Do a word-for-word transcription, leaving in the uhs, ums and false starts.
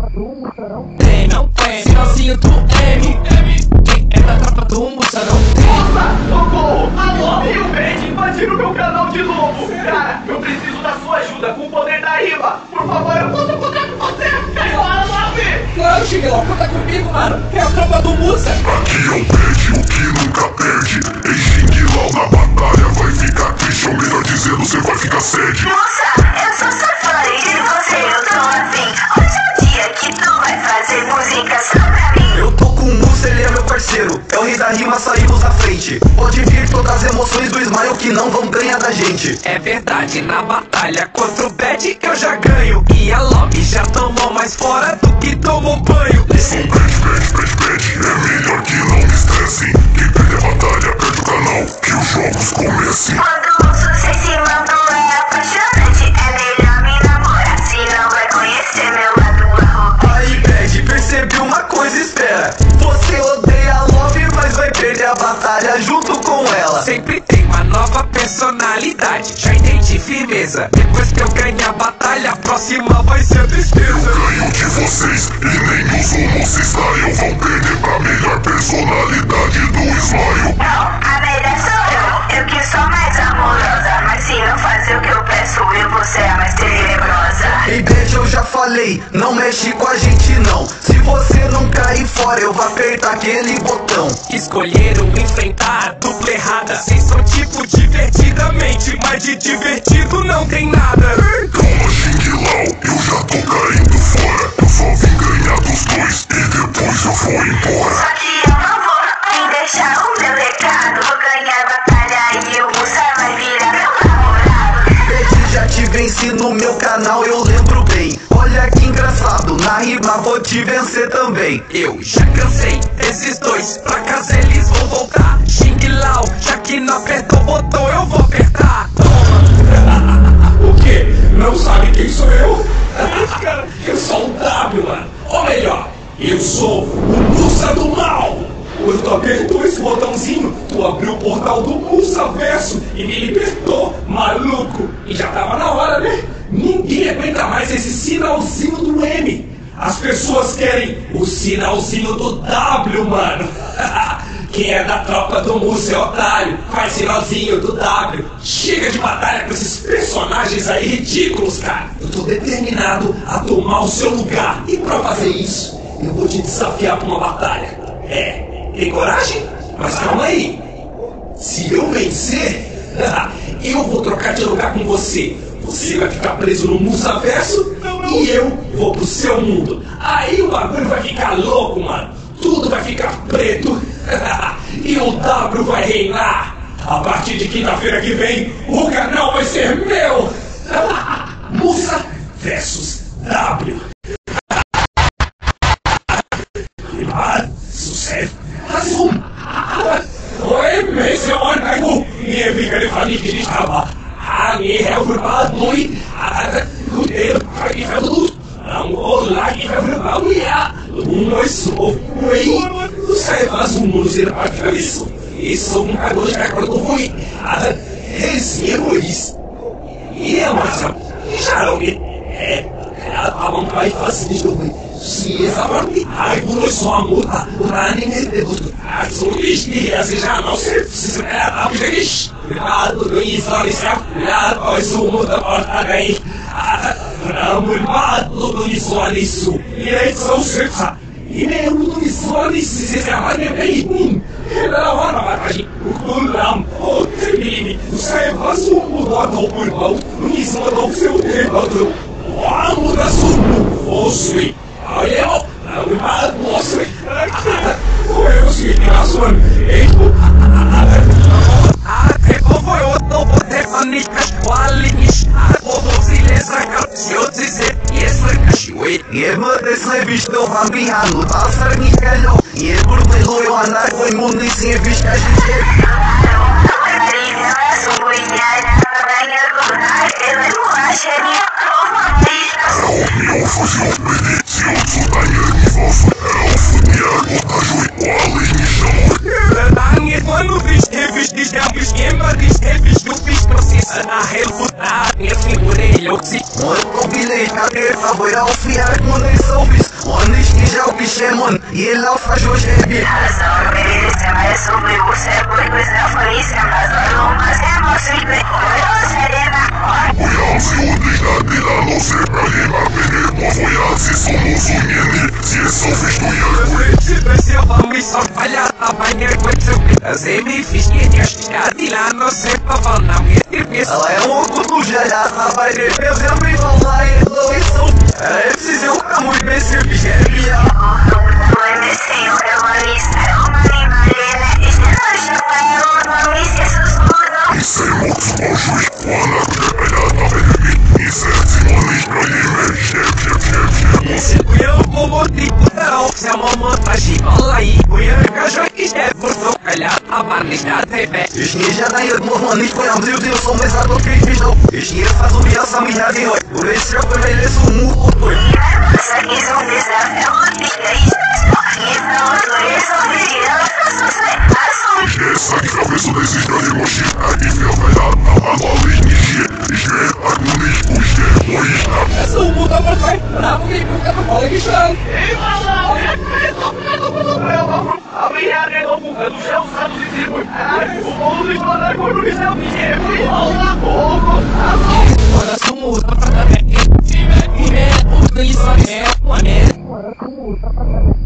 Tem, não tem, finalzinho do M. Quem é da tropa do Mussa não tem. Nossa, socorro! Alô, e o Bad invadiram meu canal de novo! Cara, eu preciso da sua ajuda com o poder da rima! Por favor, eu posso contar com você! Caiu Love! Claro, Xinguilão, conta comigo, mano. É a tropa do Mussa. Aqui é o Bad, o que nunca perde. Em Xinguilão na batalha vai ficar triste, ou melhor dizendo, você vai ficar sede. Mussa, eu sou sua fã e de você eu tô afim. Hoje é o dia que tu vai fazer música só pra mim. Eu tô com o Mussa, ele é meu parceiro. É o rei da rima, saímos à frente. Pode vir todas as emoções do Smile que não vão ganhar da gente. É verdade, na batalha contra o Bad eu já ganho. E a Lobby já tomou mais fora do que tomou banho. Listen, Bad, Bad, Bad, Bad, é melhor que não me estresse. Quem perde a batalha perde o canal, que os jogos comecem. Quando o sucesso se mandou é apaixonante. É melhor me namorar, senão vai conhecer meu lado arrogante. Aí, Bad, percebi uma coisa, espera. Você odeia a Love, mas vai perder a batalha junto com ela. Sempre tem uma nova personalidade, já entendi, firmeza. Depois que eu ganhar a batalha, a próxima vai ser tristeza. Ganho de vocês e nem os homostyle vão perder pra melhor personalidade do Smile. Não, a melhor sou eu, eu que sou mais amorosa. Mas se não fazer o que eu peço, eu vou ser a mais tenebrosa. Ei, Bad, eu já falei, não mexe com a gente não. Se você não cair fora, eu vou apertar aquele botão. Escolheram enfrentar a dupla errada. Vocês são tipo divertidamente, mas de divertido não tem nada. Calma, Xinguilão, eu já tô caindo fora. Eu só vim ganhar dos dois e depois eu vou embora. Só que eu não vou nem deixar o meu recado. Vou ganhar a batalha e o Mussa vai virar meu namorado. Bad, já te venci no meu canal, eu lembro bem. Olha que engraçado, na rima vou te vencer também. Eu já cansei desses dois, pra casa eles vão voltar. Xinguilau, já que não apertou o botão, eu vou apertar. Toma! O quê? Não sabe quem sou eu? Cara, eu sou o W, mano. Ou melhor, eu sou o Mussa do Mal. Quando tu apertou esse botãozinho, tu abriu o portal do Mussa Verso e me libertou, maluco. E já tava na hora, né? Ninguém aguenta mais esse sinalzinho do M. As pessoas querem o sinalzinho do W, mano. Quem é da tropa do Mussa é otário, faz sinalzinho do W. Chega de batalha com esses personagens aí ridículos, cara. Eu tô determinado a tomar o seu lugar. E pra fazer isso, eu vou te desafiar pra uma batalha. É, tem coragem? Mas calma aí. Se eu vencer, eu vou trocar de lugar com você. Você vai ficar preso no Mussa Verso e eu vou pro seu mundo. Aí o bagulho vai ficar louco, mano. Tudo vai ficar preto e o W vai reinar. A partir de quinta-feira que vem, o canal vai ser meu. Mussa versus W. Sucesso. Oi, meu amigo. Minha vida de família que estava. Hangi everybody, good day, everybody. I'm all like everybody. Uma sou, oi. Você faz um mundo ser para isso. Isso um cagou de cacau do fui. Esse é o isso. E é massa. Já não é. A mão vai fazer isso. Se essa parte, ai, por só amor, pra ninguém ter outro. A sua história, se já não se espera, a gente. Cuidado do Israel, cuidado com isso, muda a porta daí. Cuidado do Israel, eleição certa. E mesmo do Israel, se você vai bem, hum. Ela vai na bagagem, o culam, o tremime, o saibaço, o botão por mão, o Israel do seu terreno. O amo da sua, o sui. Olha, não vai mostrar. Eu sei que a sua equipe. Eu vou eu poder manicar qualinhos. Eu vou se lesar se eu dizer isso é cachoeira. E mandas revista eu vou birrar no passar me calhou. E é por pelo eu andar com o mundo e sem revista a gente. Meu fuzil obedeceu, Daniel Vosso, Elfo, Niago, Ajui, Wally, Nishamo. Mano, fiz revista, já fiz esquema, fiz revista, fiz processo. a refutar, eu segurei, eu se Mano, combinei, cadê? Foi ao fiar, mano, e salvis. Mano, esquija o biché, mano, e ele ao faz hoje é bi. Razão, eu merecia, mas sobre você, por coisa da polícia, mas não, mas é moço e bem. Eu seria na porta. Voiam-se unii la noastră, prima venit, mă voiați să nu zunieni, ție s-o fiști tu iar Se você vai só falhar, tá banhando com seu Você me fiz que tinha chegado e lá não sei pra falar, não me esqueça. Ela é um cuto já já, rapaz, meus amigos vão lá e não são. É preciso eu ficar muito bem se biché, minha. Foi mesinho, eu aviso, eu mari marina, este não chama eu, não me esqueço tudo. Isso é moço, bom juiz, quando a pedra tá bem, isso é Simone, pra ele, chep, chep, chep, chep. Esse eu vou botar putarão, se a mamãe tá chipando aí. Eu cachorro que deve por sua calhar, a barriga T V. Esquija daí, mano, e foi a Deus, eu sou mais alto que fiz não. Esquija faz o dia, essa minha de hoje. Por esse eu foi ele, sou muito doido. Nossa, que são desafios, que é isso? Que não, isso, Essa que cabeça desse grande mochi, aqui fica velha, tá maluco, nishi, ishe, agonish, puxe, moista. Essa o mundo vai sair, bravo que nunca não fala que chama. Ei, mano, abri a rede do buca do céu, sabe de circuito. O povo do explorar por no céu, biché, fui lá, pouco, Olha só o mundo pra cá, time, time, o que isso é, mano.